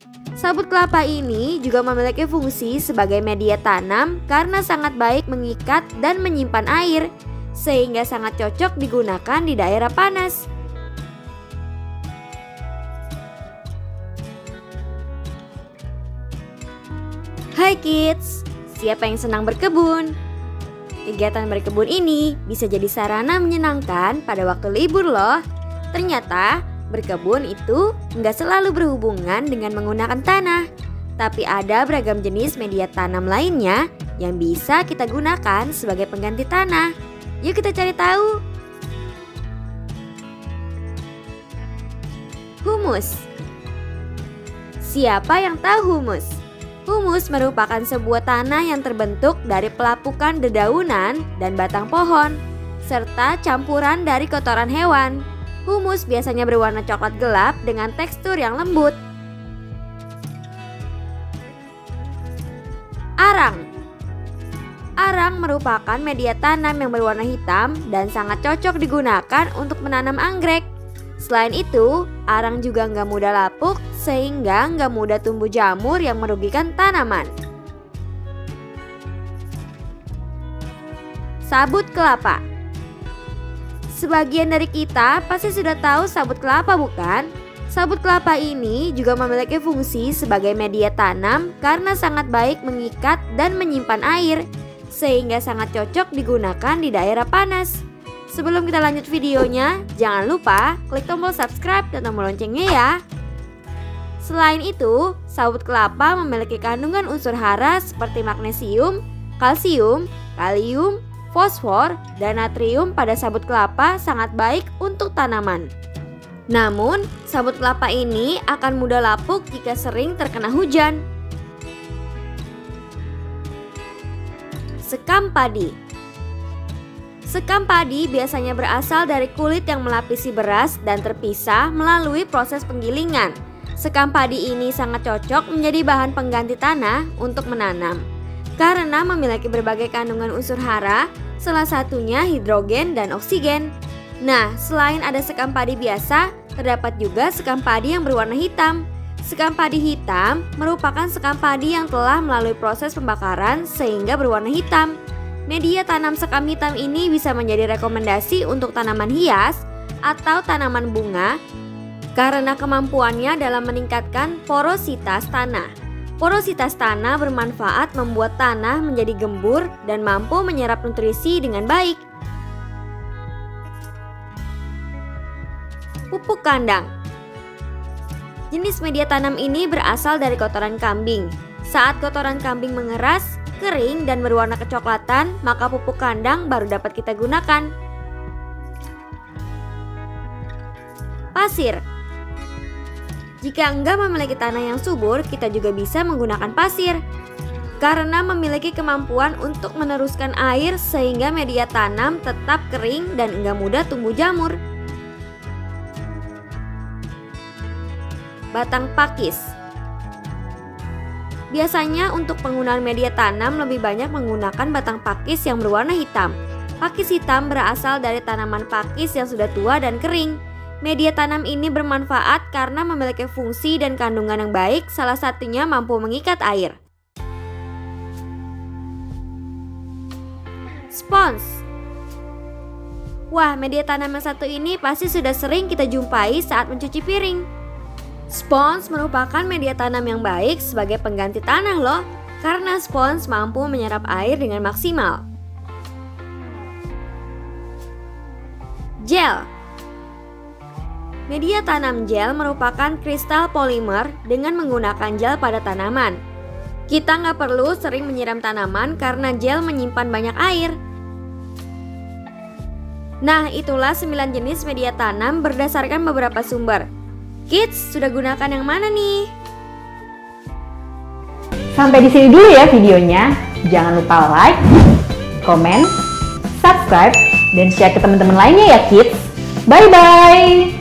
Sabut kelapa ini juga memiliki fungsi sebagai media tanam karena sangat baik mengikat dan menyimpan air, sehingga sangat cocok digunakan di daerah panas. Hai kids, siapa yang senang berkebun? Kegiatan berkebun ini bisa jadi sarana menyenangkan pada waktu libur loh. Ternyata berkebun itu nggak selalu berhubungan dengan menggunakan tanah, tapi ada beragam jenis media tanam lainnya yang bisa kita gunakan sebagai pengganti tanah. Yuk kita cari tahu. Humus. Siapa yang tahu humus? Humus merupakan sebuah tanah yang terbentuk dari pelapukan dedaunan dan batang pohon, serta campuran dari kotoran hewan. Humus biasanya berwarna coklat gelap dengan tekstur yang lembut. Arang. Arang merupakan media tanam yang berwarna hitam dan sangat cocok digunakan untuk menanam anggrek. Selain itu, arang juga nggak mudah lapuk sehingga nggak mudah tumbuh jamur yang merugikan tanaman. Sabut kelapa. Sebagian dari kita pasti sudah tahu sabut kelapa, bukan? Sabut kelapa ini juga memiliki fungsi sebagai media tanam karena sangat baik mengikat dan menyimpan air, sehingga sangat cocok digunakan di daerah panas. Sebelum kita lanjut videonya, jangan lupa klik tombol subscribe dan tombol loncengnya ya. Selain itu, sabut kelapa memiliki kandungan unsur hara seperti magnesium, kalsium, kalium, fosfor, dan natrium pada sabut kelapa sangat baik untuk tanaman. Namun, sabut kelapa ini akan mudah lapuk jika sering terkena hujan. Sekam padi. Sekam padi biasanya berasal dari kulit yang melapisi beras dan terpisah melalui proses penggilingan. Sekam padi ini sangat cocok menjadi bahan pengganti tanah untuk menanam karena memiliki berbagai kandungan unsur hara, salah satunya hidrogen dan oksigen. Nah, selain ada sekam padi biasa, terdapat juga sekam padi yang berwarna hitam. Sekam padi hitam merupakan sekam padi yang telah melalui proses pembakaran sehingga berwarna hitam. Media tanam sekam hitam ini bisa menjadi rekomendasi untuk tanaman hias atau tanaman bunga karena kemampuannya dalam meningkatkan porositas tanah. Porositas tanah bermanfaat membuat tanah menjadi gembur dan mampu menyerap nutrisi dengan baik. Pupuk kandang. Jenis media tanam ini berasal dari kotoran kambing. Saat kotoran kambing mengeras, kering, dan berwarna kecoklatan, maka pupuk kandang baru dapat kita gunakan. Pasir. Jika enggak memiliki tanah yang subur, kita juga bisa menggunakan pasir karena memiliki kemampuan untuk meneruskan air sehingga media tanam tetap kering dan enggak mudah tumbuh jamur. Batang pakis. Biasanya untuk penggunaan media tanam lebih banyak menggunakan batang pakis yang berwarna hitam. Pakis hitam berasal dari tanaman pakis yang sudah tua dan kering. Media tanam ini bermanfaat karena memiliki fungsi dan kandungan yang baik, salah satunya mampu mengikat air. Spons. Wah, media tanam yang satu ini pasti sudah sering kita jumpai saat mencuci piring. Spons merupakan media tanam yang baik sebagai pengganti tanah loh, karena spons mampu menyerap air dengan maksimal. Gel. Media tanam gel merupakan kristal polimer dengan menggunakan gel pada tanaman. Kita nggak perlu sering menyiram tanaman karena gel menyimpan banyak air. Nah, itulah 9 jenis media tanam berdasarkan beberapa sumber. Kids, sudah gunakan yang mana nih? Sampai di sini dulu ya videonya. Jangan lupa like, comment, subscribe, dan share ke teman-teman lainnya ya kids. Bye-bye!